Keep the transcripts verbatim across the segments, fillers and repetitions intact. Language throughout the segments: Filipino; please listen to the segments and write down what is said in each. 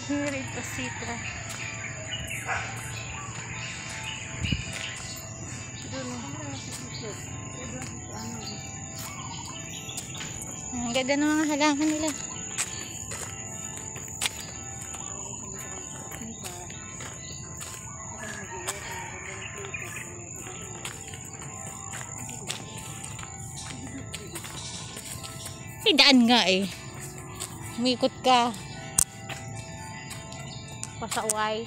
Here ito sitra. Ang ganda ng mga halaman nila. May daan nga eh. Umikot ka. Pasaway.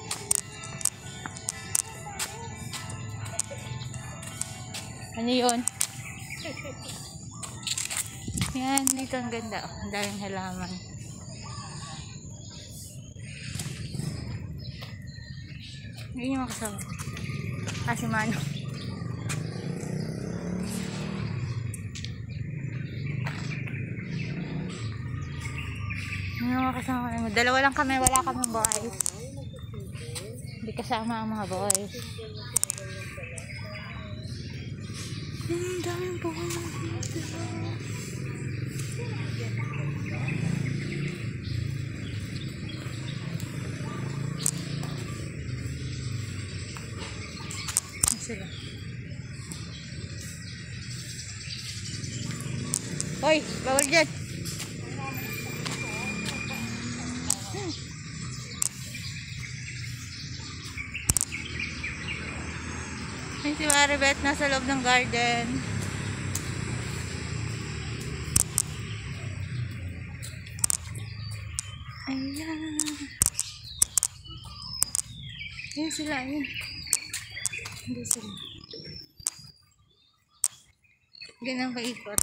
Ano yun? Yan, dito ang ganda. Ang daming halaman. Yun yung makasama. Ah, si Mano. Yun yung makasama kami. Dalawa lang kami. Wala kami boys. Hindi kasama ang mga boys. Ang daming buwan dito. Sila. Hoy, bawal dyan. Ay, si Maribeth nasa loob ng garden. Ayan. Ayan sila, ayan. Hindi sila. Ganang paikot.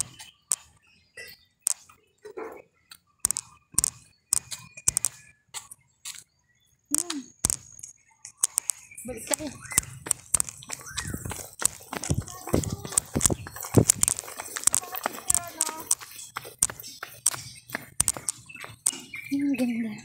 Hmm. Balik tayo. Ang ganda.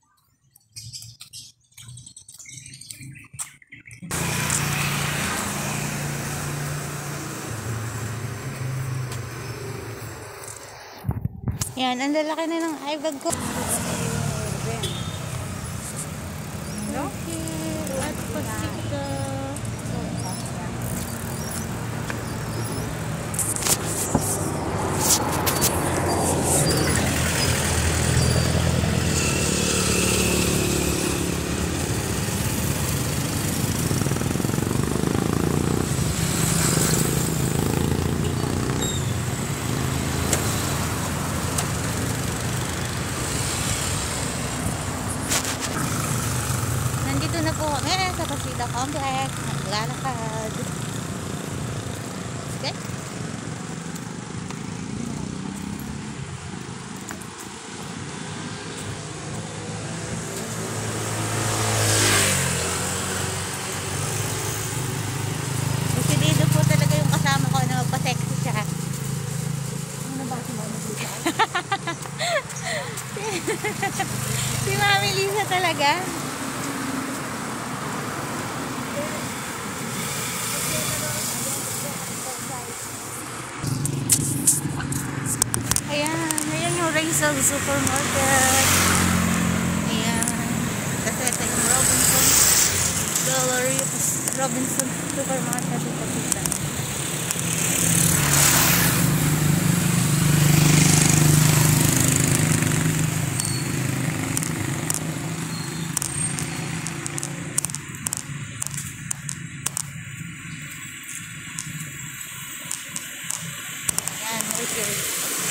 Yan, ang lalaki na ng eyebag ko. Loki at Pacifica. Nandito na po kami sa Pasita Complex. Naglalakad. Okay? Decidido po talaga yung kasama ko na magpa-sexy siya. Ano ba si Mami Lisa? Si Mami Lisa talaga. Ayan, ayan yung Rizal Supermarket. Ayan. Kasi ito yung Robinson Gallery, Robinson Supermarket. Ito kita. Ayan, Mercury.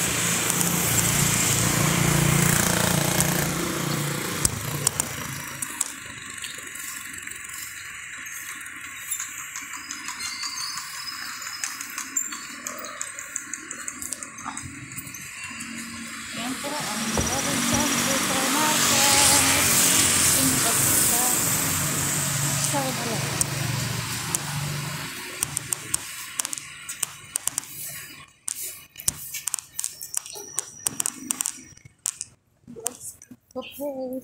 Yan po ang Robinson Supermarket. Impact sa South Alabama. Okay.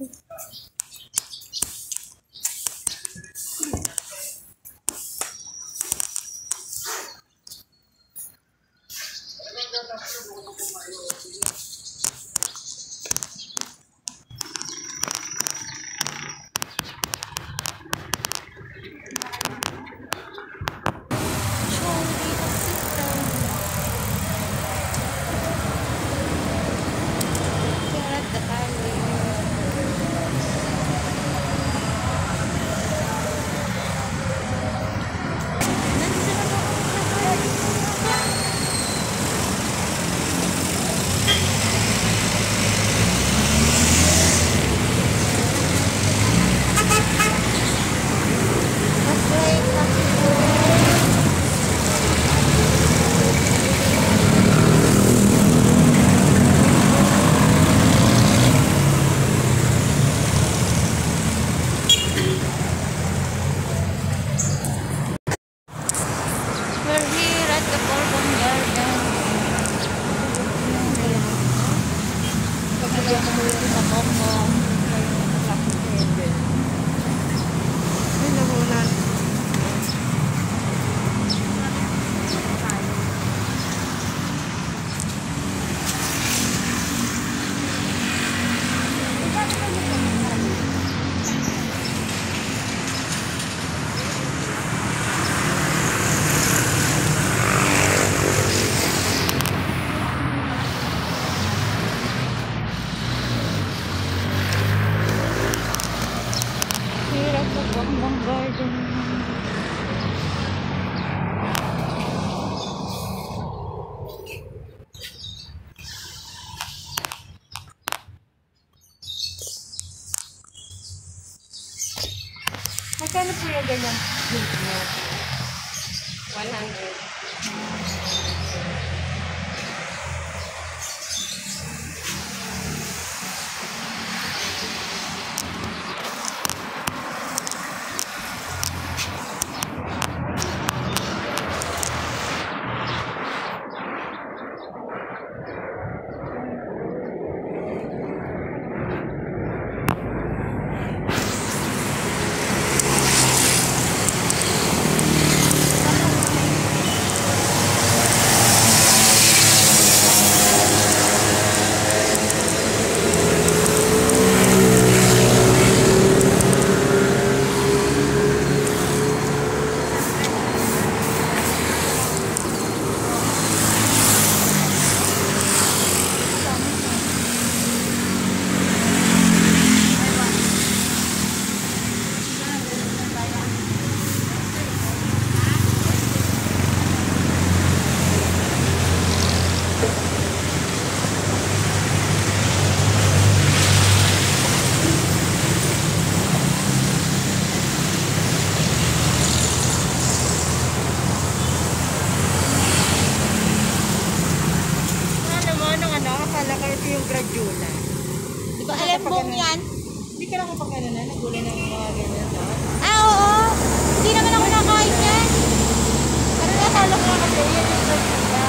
Garden. Magkano po yung ganyan? one hundred. Yung Gradula. Di ba alam mong yan? Hindi ka lang kapag ano na, nagulay ng mga ganyan sa? Ah, oo. Hindi naman ako nakain yan. Pero nakala ko kasi yan yung Gradula.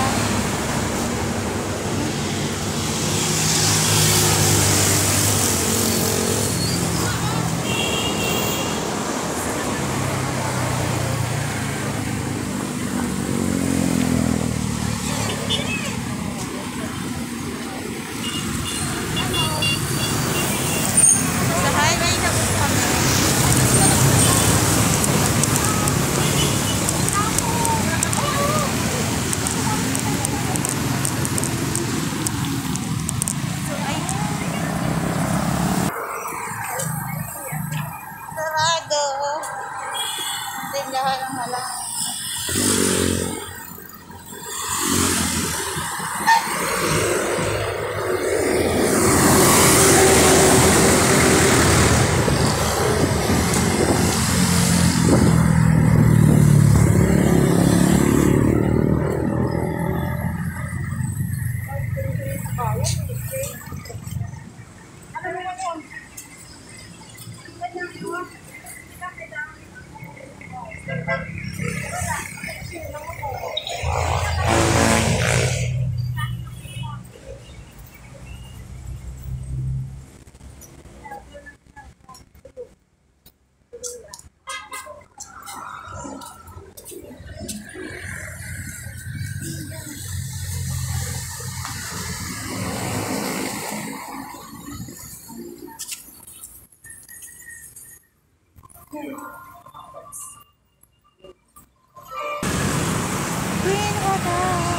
Tindahan ng malang. Green water.